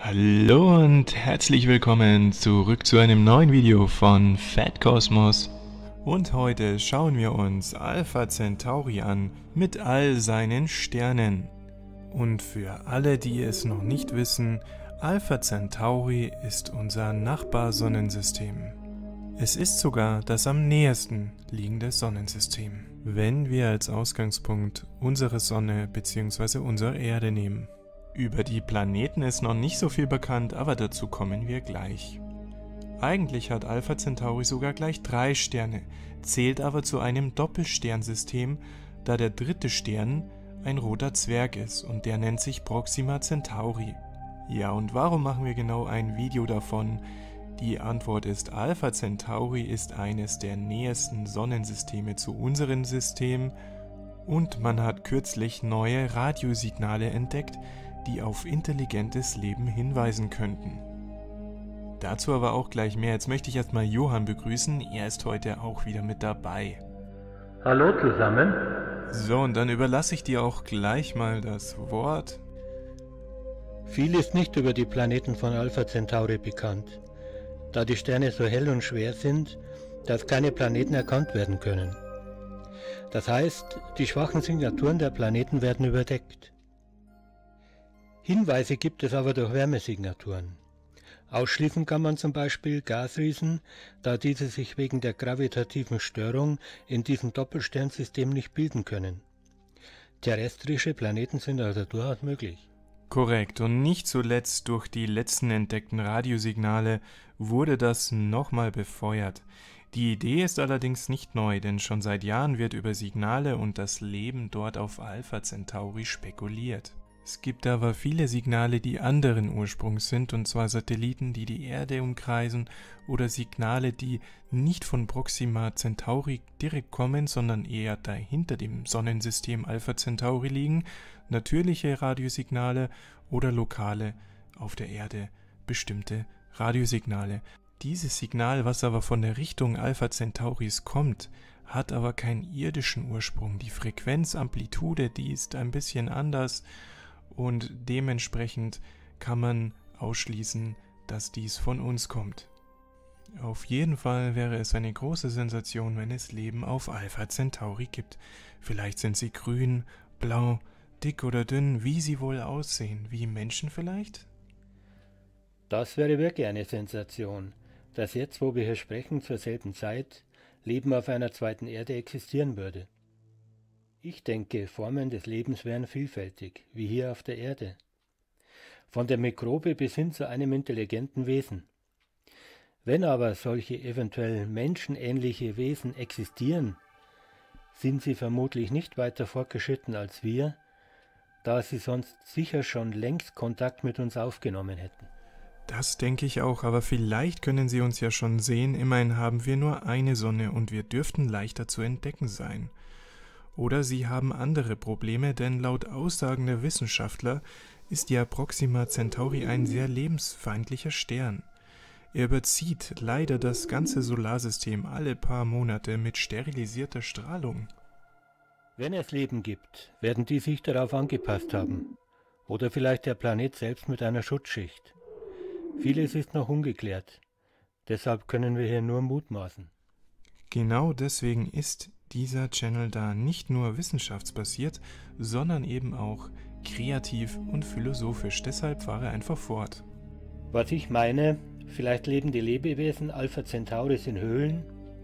Hallo und herzlich willkommen zurück zu einem neuen Video von Fat Cosmos. Und heute schauen wir uns Alpha Centauri an mit all seinen Sternen. Und für alle, die es noch nicht wissen, Alpha Centauri ist unser Nachbarsonnensystem. Es ist sogar das am nächsten liegende Sonnensystem, wenn wir als Ausgangspunkt unsere Sonne bzw. unsere Erde nehmen. Über die Planeten ist noch nicht so viel bekannt, aber dazu kommen wir gleich. Eigentlich hat Alpha Centauri sogar gleich 3 Sterne, zählt aber zu einem Doppelsternsystem, da der dritte Stern ein roter Zwerg ist und der nennt sich Proxima Centauri. Ja, und warum machen wir genau ein Video davon? Die Antwort ist, Alpha Centauri ist eines der nächsten Sonnensysteme zu unserem System und man hat kürzlich neue Radiosignale entdeckt, die auf intelligentes Leben hinweisen könnten. Dazu aber auch gleich mehr. Jetzt möchte ich erstmal Johann begrüßen, er ist heute auch wieder mit dabei. Hallo zusammen. So, und dann überlasse ich dir auch gleich mal das Wort. Viel ist nicht über die Planeten von Alpha Centauri bekannt, da die Sterne so hell und schwer sind, dass keine Planeten erkannt werden können. Das heißt, die schwachen Signaturen der Planeten werden überdeckt. Hinweise gibt es aber durch Wärmesignaturen. Ausschließen kann man zum Beispiel Gasriesen, da diese sich wegen der gravitativen Störung in diesem Doppelsternsystem nicht bilden können. Terrestrische Planeten sind also durchaus möglich. Korrekt, und nicht zuletzt durch die letzten entdeckten Radiosignale wurde das nochmal befeuert. Die Idee ist allerdings nicht neu, denn schon seit Jahren wird über Signale und das Leben dort auf Alpha Centauri spekuliert. Es gibt aber viele Signale, die anderen Ursprungs sind, und zwar Satelliten, die die Erde umkreisen, oder Signale, die nicht von Proxima Centauri direkt kommen, sondern eher dahinter dem Sonnensystem Alpha Centauri liegen, natürliche Radiosignale oder lokale auf der Erde bestimmte Radiosignale. Dieses Signal, was aber von der Richtung Alpha Centauris kommt, hat aber keinen irdischen Ursprung. Die Frequenzamplitude, die ist ein bisschen anders, und dementsprechend kann man ausschließen, dass dies von uns kommt. Auf jeden Fall wäre es eine große Sensation, wenn es Leben auf Alpha Centauri gibt. Vielleicht sind sie grün, blau, dick oder dünn, wie sie wohl aussehen. Wie Menschen vielleicht? Das wäre wirklich eine Sensation, dass jetzt, wo wir hier sprechen, zur selben Zeit Leben auf einer zweiten Erde existieren würde. Ich denke, Formen des Lebens wären vielfältig, wie hier auf der Erde. Von der Mikrobe bis hin zu einem intelligenten Wesen. Wenn aber solche eventuell menschenähnliche Wesen existieren, sind sie vermutlich nicht weiter fortgeschritten als wir, da sie sonst sicher schon längst Kontakt mit uns aufgenommen hätten. Das denke ich auch, aber vielleicht können sie uns ja schon sehen, immerhin haben wir nur eine Sonne und wir dürften leichter zu entdecken sein. Oder sie haben andere Probleme, denn laut Aussagen der Wissenschaftler ist ja Proxima Centauri ein sehr lebensfeindlicher Stern. Er überzieht leider das ganze Solarsystem alle paar Monate mit sterilisierter Strahlung. Wenn es Leben gibt, werden die sich darauf angepasst haben. Oder vielleicht der Planet selbst mit einer Schutzschicht. Vieles ist noch ungeklärt. Deshalb können wir hier nur mutmaßen. Genau deswegen ist dieser Channel da nicht nur wissenschaftsbasiert, sondern eben auch kreativ und philosophisch. Deshalb fahre einfach fort. Was ich meine, vielleicht leben die Lebewesen Alpha Centauris in Höhlen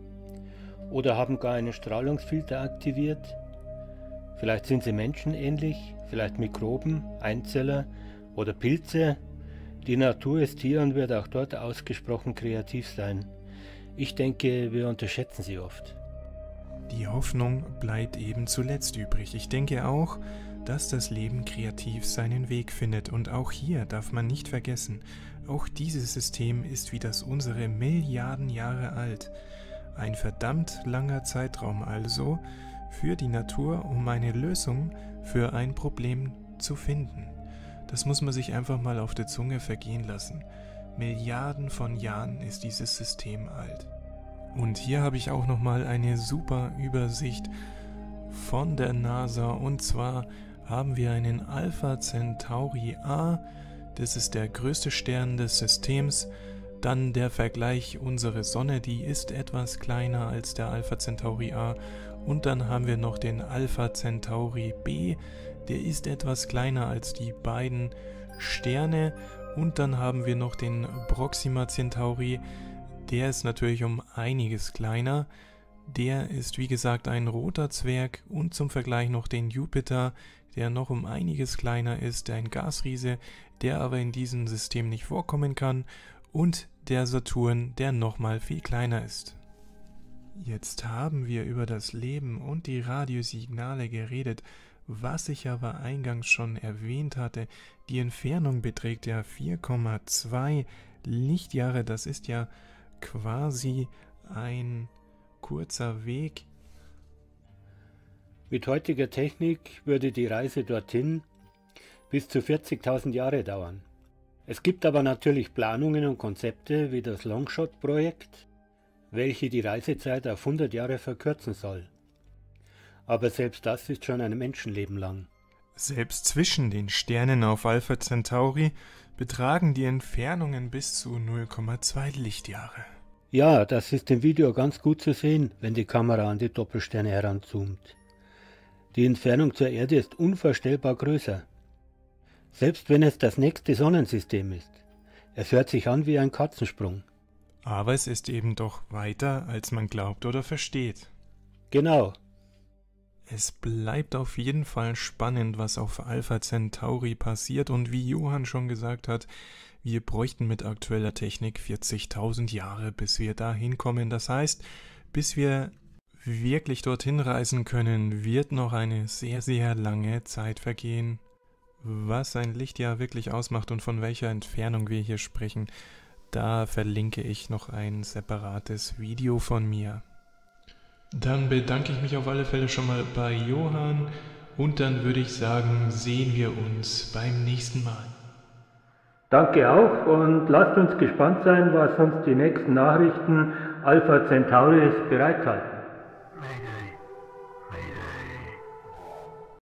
oder haben gar einen Strahlungsfilter aktiviert. Vielleicht sind sie menschenähnlich, vielleicht Mikroben, Einzeller oder Pilze. Die Natur ist hier und wird auch dort ausgesprochen kreativ sein. Ich denke, wir unterschätzen sie oft. Die Hoffnung bleibt eben zuletzt übrig. Ich denke auch, dass das Leben kreativ seinen Weg findet. Und auch hier darf man nicht vergessen, auch dieses System ist wie das unsere Milliarden Jahre alt. Ein verdammt langer Zeitraum also für die Natur, um eine Lösung für ein Problem zu finden. Das muss man sich einfach mal auf der Zunge vergehen lassen. Milliarden von Jahren ist dieses System alt. Und hier habe ich auch nochmal eine super Übersicht von der NASA, und zwar haben wir einen Alpha Centauri A Das ist der größte Stern des Systems. Dann der Vergleich, unsere Sonne, die ist etwas kleiner als der Alpha Centauri A. Und dann haben wir noch den Alpha Centauri B, der ist etwas kleiner als die beiden Sterne. Und dann haben wir noch den Proxima Centauri, der ist natürlich um einiges kleiner. Der ist wie gesagt ein roter Zwerg und zum Vergleich noch den Jupiter, der noch um einiges kleiner ist, ein Gasriese, der aber in diesem System nicht vorkommen kann, und der Saturn, der nochmal viel kleiner ist. Jetzt haben wir über das Leben und die Radiosignale geredet. Was ich aber eingangs schon erwähnt hatte, die Entfernung beträgt ja 4,2 Lichtjahre, das ist ja quasi ein kurzer Weg. Mit heutiger Technik würde die Reise dorthin bis zu 40.000 Jahre dauern. Es gibt aber natürlich Planungen und Konzepte wie das Longshot-Projekt, welche die Reisezeit auf 100 Jahre verkürzen soll. Aber selbst das ist schon ein Menschenleben lang. Selbst zwischen den Sternen auf Alpha Centauri betragen die Entfernungen bis zu 0,2 Lichtjahre. Ja, das ist im Video ganz gut zu sehen, wenn die Kamera an die Doppelsterne heranzoomt. Die Entfernung zur Erde ist unvorstellbar größer. Selbst wenn es das nächste Sonnensystem ist. Es hört sich an wie ein Katzensprung. Aber es ist eben doch weiter, als man glaubt oder versteht. Genau. Es bleibt auf jeden Fall spannend, was auf Alpha Centauri passiert, und wie Johann schon gesagt hat, wir bräuchten mit aktueller Technik 40.000 Jahre, bis wir da hinkommen. Das heißt, bis wir wirklich dorthin reisen können, wird noch eine sehr, sehr lange Zeit vergehen. Was ein Lichtjahr wirklich ausmacht und von welcher Entfernung wir hier sprechen, da verlinke ich noch ein separates Video von mir. Dann bedanke ich mich auf alle Fälle schon mal bei Johann und dann würde ich sagen, sehen wir uns beim nächsten Mal. Danke auch und lasst uns gespannt sein, was uns die nächsten Nachrichten Alpha Centauris bereithalten.